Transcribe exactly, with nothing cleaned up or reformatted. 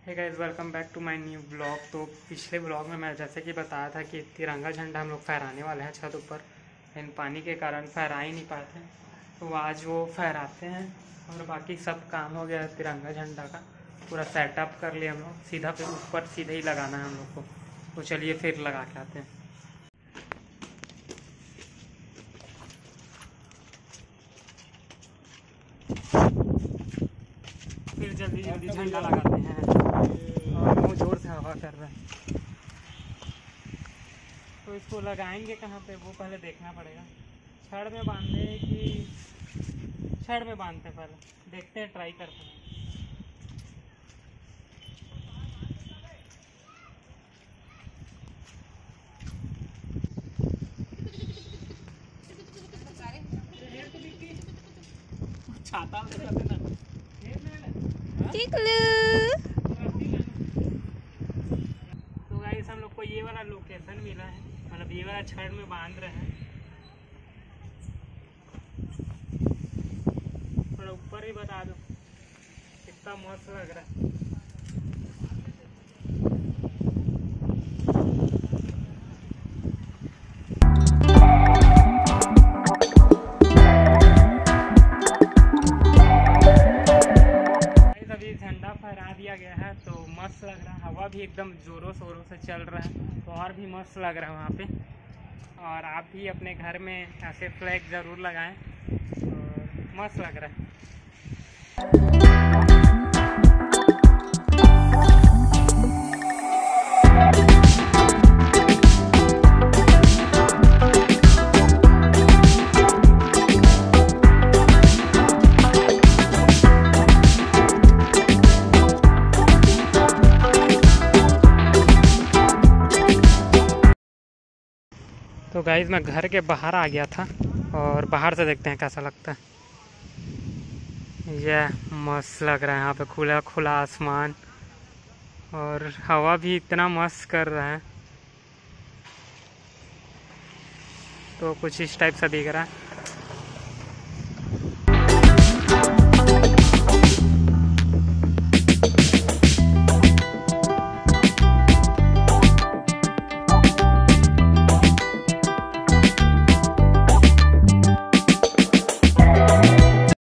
Hey guys, welcome back to my new blog. तो पिछले blog में मैं जैसे कि बताया था कि तिरंगा झंडा हम लोग फहराने वाले हैं छत ऊपर, लेकिन पानी के कारण फहरा ही नहीं पाते हैं। तो आज वो फहराते हैं और बाकी सब काम हो गया। तिरंगा झंडा का पूरा सेटअप कर लिया हम लोग, सीधा फिर ऊपर सीधे ही लगाना है हम लोग को। तो चलिए फिर लगा के आते हैं। फिर जल्दी जल्दी झंडा लगाते हैं और बहुत ज़ोर से हवा कर रहा है। तो इसको लगाएंगे कहाँ पे वो पहले देखना पड़ेगा। छड़ में बांधे कि छड़ में बांधते हैं, पहले देखते हैं, ट्राई करते हैं। छाता तो गाइस, हम लोग को ये वाला लोकेशन मिला है, मतलब ये वाला छड़ में बांध रहे हैं। थोड़ा ऊपर ही बता दो, कितना मस्त लग रहा है। झंडा फहरा दिया गया है तो मस्त लग रहा है। हवा भी एकदम ज़ोरों शोरों से चल रहा है तो और भी मस्त लग रहा है वहाँ पे। और आप भी अपने घर में ऐसे फ्लैग ज़रूर लगाएं, और मस्त लग रहा है। तो गाइस, मैं घर के बाहर आ गया था और बाहर से देखते हैं कैसा लगता है। यह मस्त लग रहा है, यहाँ पे खुला खुला आसमान और हवा भी इतना मस्त कर रहा है। तो कुछ इस टाइप सा दिख रहा है।